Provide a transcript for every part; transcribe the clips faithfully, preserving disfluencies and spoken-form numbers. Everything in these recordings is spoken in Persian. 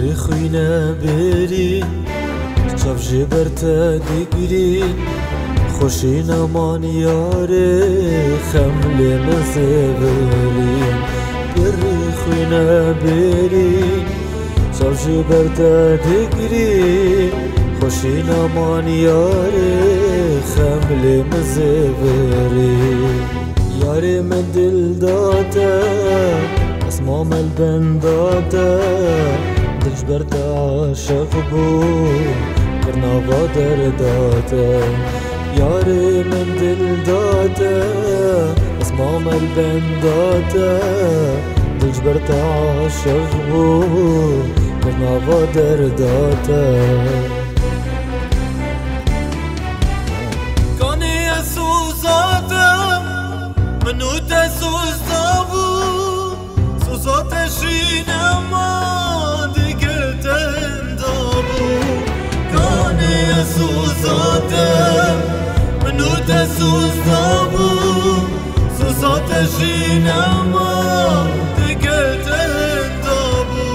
بری خوینه بری چاف جبرت دیگری خوشی نمان یاره خمل مزبری بری خوینه بری چاف جبرت دیگری خوشی نمان یاره خمل مزبری یاری من دل داده اسمام البن داده دلش برد عاشق بود کرناوا در داده یاری من دل داده اسمام البن داده دلش برد عاشق بود کرناوا در داده کانی سوزاده منو تسوزدابو سوزاتشین اما دیگر تندابو کانی سوزاده منو تسوزدابو سوزاتشین اما دیگر تندابو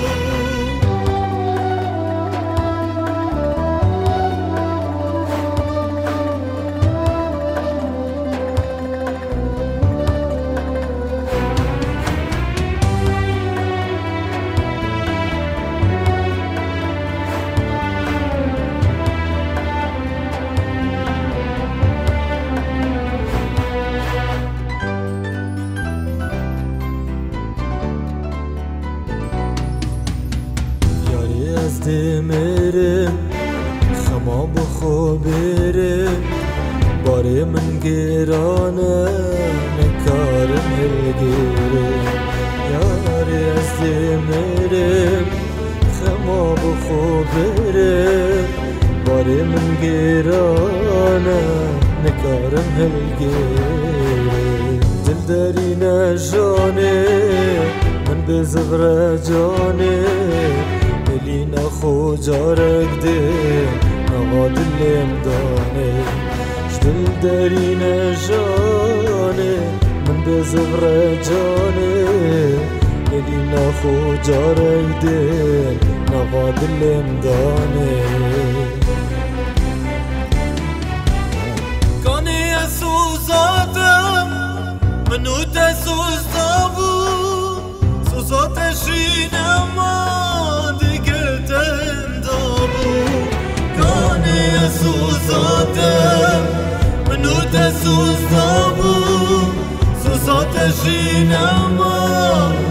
از دمرم خما بخو برم باره من گرانه نکارم هلگرم یاری از دمرم خما بخو برم باره من گرانه نکارم هلگرم دل داری نجانه من به زبر جانه دلی نخو جارک ده نوا دلم دانه دل داری نجانه من به زبر جانه دلی نخو جارک ده نوا دلم دانه کانی سوزادم منو تسوزدابو سوزاتشین اما دیگر تندابو کانی سوزادم منو تسوزدابو سوزاتشین اما